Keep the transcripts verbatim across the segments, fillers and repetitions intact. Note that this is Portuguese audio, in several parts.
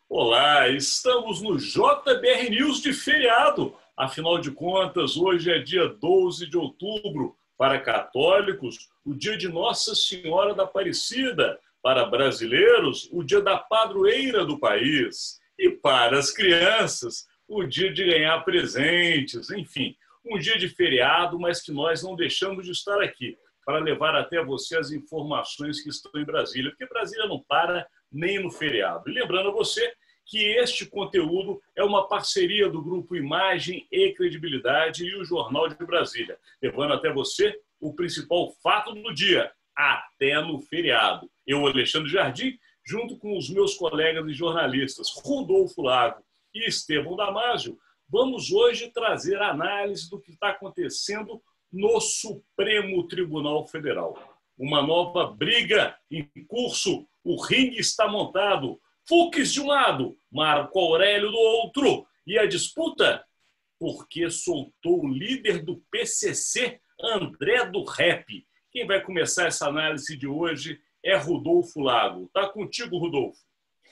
Olá, estamos no J B R News de feriado. Afinal de contas, hoje é dia doze de outubro. Para católicos, o dia de Nossa Senhora da Aparecida. Para brasileiros, o dia da padroeira do país. E para as crianças, o dia de ganhar presentes. Enfim, um dia de feriado, mas que nós não deixamos de estar aqui para levar até você as informações que estão em Brasília, porque Brasília não para nem no feriado. E lembrando a você que este conteúdo é uma parceria do Grupo Imagem e Credibilidade e o Jornal de Brasília, levando até você o principal fato do dia, até no feriado. Eu, Alexandre Jardim, junto com os meus colegas e jornalistas Rodolfo Lago e Estevão Damásio, vamos hoje trazer análise do que está acontecendo no Supremo Tribunal Federal. Uma nova briga em curso, o ringue está montado, Fux de um lado, Marco Aurélio do outro, e a disputa? Porque soltou o líder do P C C, André do Rap. Quem vai começar essa análise de hoje é Rodolfo Lago. Está contigo, Rodolfo.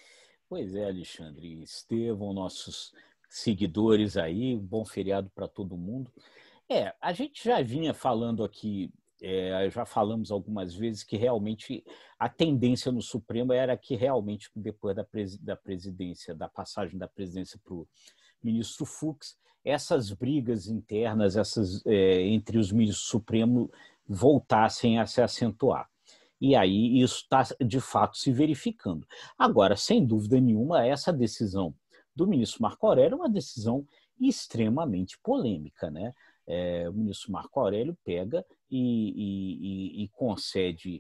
Pois é, Alexandre. Estevão, nossos seguidores aí, um bom feriado para todo mundo. É, a gente já vinha falando aqui, é, já falamos algumas vezes que realmente a tendência no Supremo era que realmente depois da, pres, da presidência, da passagem da presidência para o ministro Fux, essas brigas internas essas, é, entre os ministros do Supremo voltassem a se acentuar. E aí isso está, de fato, se verificando. Agora, sem dúvida nenhuma, essa decisão do ministro Marco Aurélio é uma decisão extremamente polêmica, né? É, o ministro Marco Aurélio pega e, e, e concede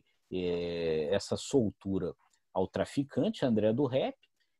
é, essa soltura ao traficante André do Rap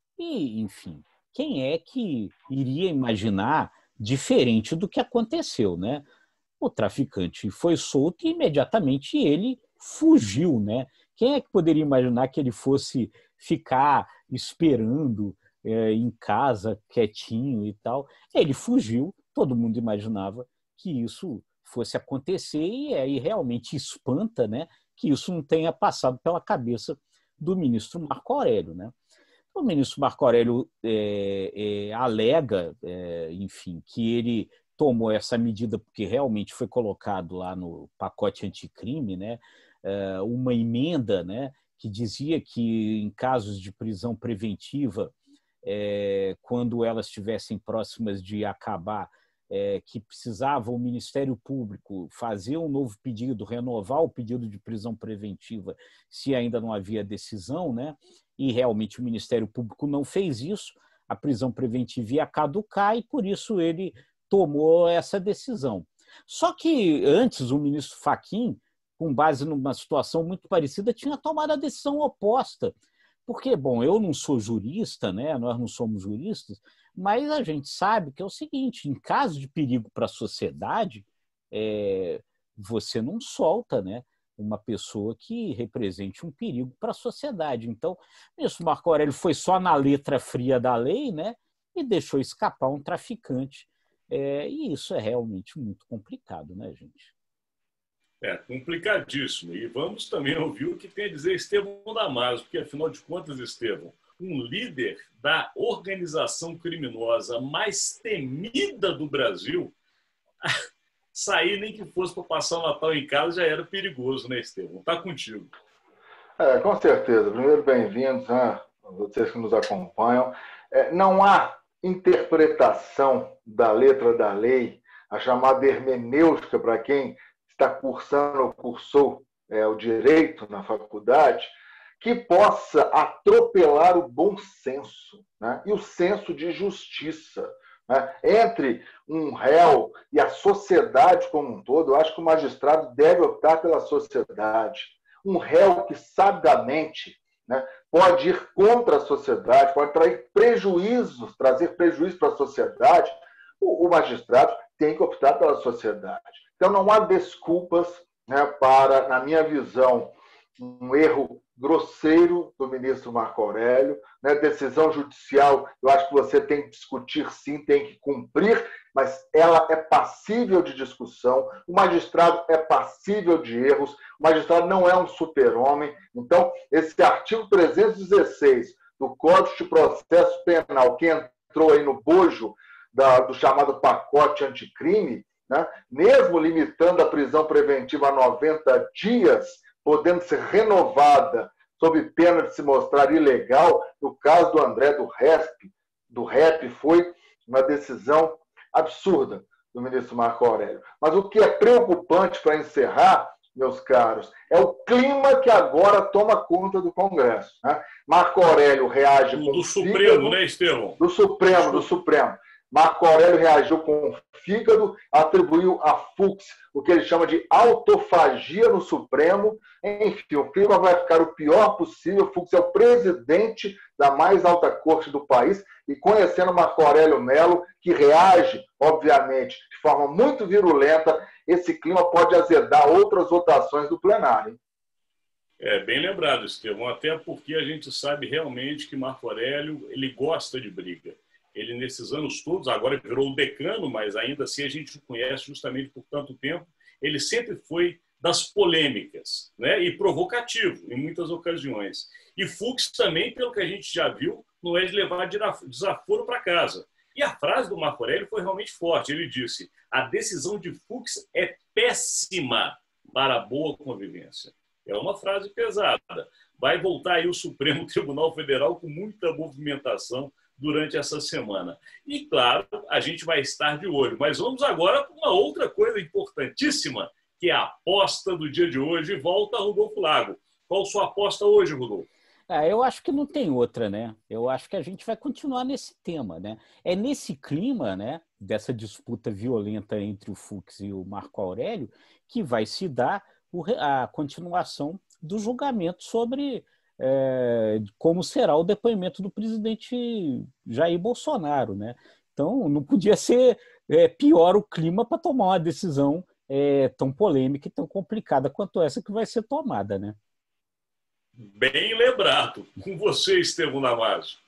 e, enfim, quem é que iria imaginar diferente do que aconteceu, né? O traficante foi solto e imediatamente ele fugiu, né? Quem é que poderia imaginar que ele fosse ficar esperando é, em casa, quietinho e tal? Ele fugiu, todo mundo imaginava que isso fosse acontecer e aí realmente espanta, né, que isso não tenha passado pela cabeça do ministro Marco Aurélio, né? O ministro Marco Aurélio é, é, alega, é, enfim, que ele tomou essa medida porque realmente foi colocado lá no pacote anticrime, né, é, uma emenda, né, que dizia que em casos de prisão preventiva, é, quando elas estivessem próximas de acabar, É, que precisava o Ministério Público fazer um novo pedido, renovar o pedido de prisão preventiva se ainda não havia decisão, né? E realmente o Ministério Público não fez isso, a prisão preventiva ia caducar e por isso ele tomou essa decisão. Só que antes o ministro Fachin, com base numa situação muito parecida, tinha tomado a decisão oposta. Porque, bom, eu não sou jurista, né? Nós não somos juristas, mas a gente sabe que é o seguinte, em caso de perigo para a sociedade, é, você não solta, né, uma pessoa que represente um perigo para a sociedade. Então, o ministro Marco Aurélio foi só na letra fria da lei, né, e deixou escapar um traficante. É, e isso é realmente muito complicado, né, gente? É complicadíssimo. E vamos também ouvir o que tem a dizer Estevão Damásio, porque, afinal de contas, Estevão, um líder da organização criminosa mais temida do Brasil, sair nem que fosse para passar o Natal em casa já era perigoso, né, Estevão? Está contigo. É, com certeza. Primeiro, bem-vindos, né, vocês que nos acompanham. É, não há interpretação da letra da lei, a chamada hermenêutica, para quem está cursando ou cursou é, o direito na faculdade, que possa atropelar o bom senso, né, e o senso de justiça, né, entre um réu e a sociedade como um todo. Eu acho que o magistrado deve optar pela sociedade. Um réu que sabidamente, né, pode ir contra a sociedade, pode trazer prejuízos, trazer prejuízo para a sociedade, o, o magistrado tem que optar pela sociedade. Então, não há desculpas, né, para, na minha visão, um erro grosseiro do ministro Marco Aurélio, né? Decisão judicial, eu acho que você tem que discutir sim, tem que cumprir, mas ela é passível de discussão, o magistrado é passível de erros, o magistrado não é um super-homem. Então, esse artigo trezentos e dezesseis do Código de Processo Penal, que entrou aí no bojo da, do chamado pacote anticrime, né? Mesmo limitando a prisão preventiva a noventa dias, podendo ser renovada sob pena de se mostrar ilegal, no caso do André do Rep, do Rep foi uma decisão absurda do ministro Marco Aurélio. Mas o que é preocupante, para encerrar, meus caros, é o clima que agora toma conta do Congresso, né? Marco Aurélio reage do, com do o Supremo, fígado, né, Estevão? Do Supremo, do Supremo. Marco Aurélio reagiu com o fígado, atribuiu a Fux o que ele chama de autofagia no Supremo. Enfim, o clima vai ficar o pior possível. Fux é o presidente da mais alta corte do país e, conhecendo Marco Aurélio Mello, que reage, obviamente, de forma muito virulenta, esse clima pode azedar outras votações do plenário. É, bem lembrado, Estevão, até porque a gente sabe realmente que Marco Aurélio ele gosta de briga. Ele, nesses anos todos, agora virou o decano, mas ainda assim a gente o conhece justamente por tanto tempo, ele sempre foi das polêmicas, né? E provocativo em muitas ocasiões. E Fux também, pelo que a gente já viu, não é de levar desaforo para casa. E a frase do Marco Aurélio foi realmente forte. Ele disse: a decisão de Fux é péssima para a boa convivência. É uma frase pesada. Vai voltar aí o Supremo Tribunal Federal com muita movimentação durante essa semana. E, claro, a gente vai estar de olho. Mas vamos agora para uma outra coisa importantíssima, que é a aposta do dia de hoje. Volta Rodolfo Lago. Qual sua aposta hoje, Rodolfo? Ah, eu acho que não tem outra, né? Eu acho que a gente vai continuar nesse tema, né? É nesse clima, né, dessa disputa violenta entre o Fux e o Marco Aurélio que vai se dar a continuação do julgamento sobre é, como será o depoimento do presidente Jair Bolsonaro, né? Então, não podia ser é, pior o clima para tomar uma decisão é, tão polêmica e tão complicada quanto essa que vai ser tomada, né? Bem lembrado. Com você, Estevão Damasio.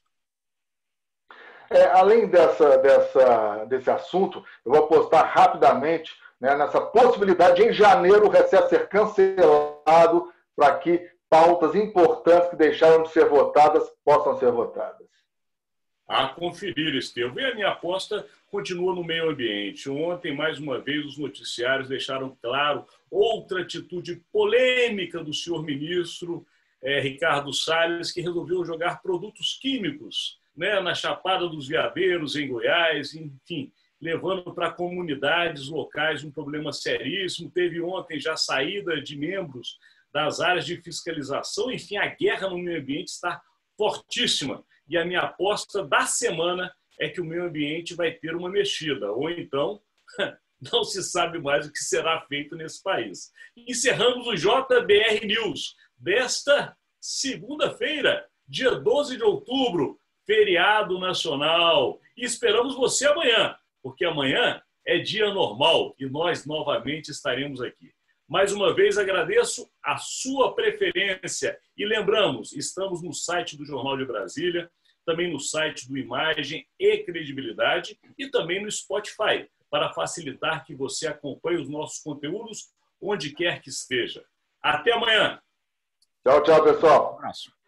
É, além dessa, dessa, desse assunto, eu vou apostar rapidamente, né, nessa possibilidade de, em janeiro, o recesso ser cancelado para que pautas importantes que deixaram de ser votadas possam ser votadas. A conferir, Estevão. E a minha aposta continua no meio ambiente. Ontem, mais uma vez, os noticiários deixaram claro outra atitude polêmica do senhor ministro eh, Ricardo Salles, que resolveu jogar produtos químicos, né, na Chapada dos Veadeiros, em Goiás, enfim, levando para comunidades locais um problema seríssimo. Teve ontem já saída de membros das áreas de fiscalização. Enfim, a guerra no meio ambiente está fortíssima. E a minha aposta da semana é que o meio ambiente vai ter uma mexida, ou então não se sabe mais o que será feito nesse país. Encerramos o J B R News desta segunda-feira, dia doze de outubro, feriado nacional. E esperamos você amanhã, porque amanhã é dia normal e nós novamente estaremos aqui. Mais uma vez agradeço a sua preferência e lembramos, estamos no site do Jornal de Brasília, também no site do Imagem e Credibilidade e também no Spotify, para facilitar que você acompanhe os nossos conteúdos onde quer que esteja. Até amanhã! Tchau, tchau, pessoal! Um abraço.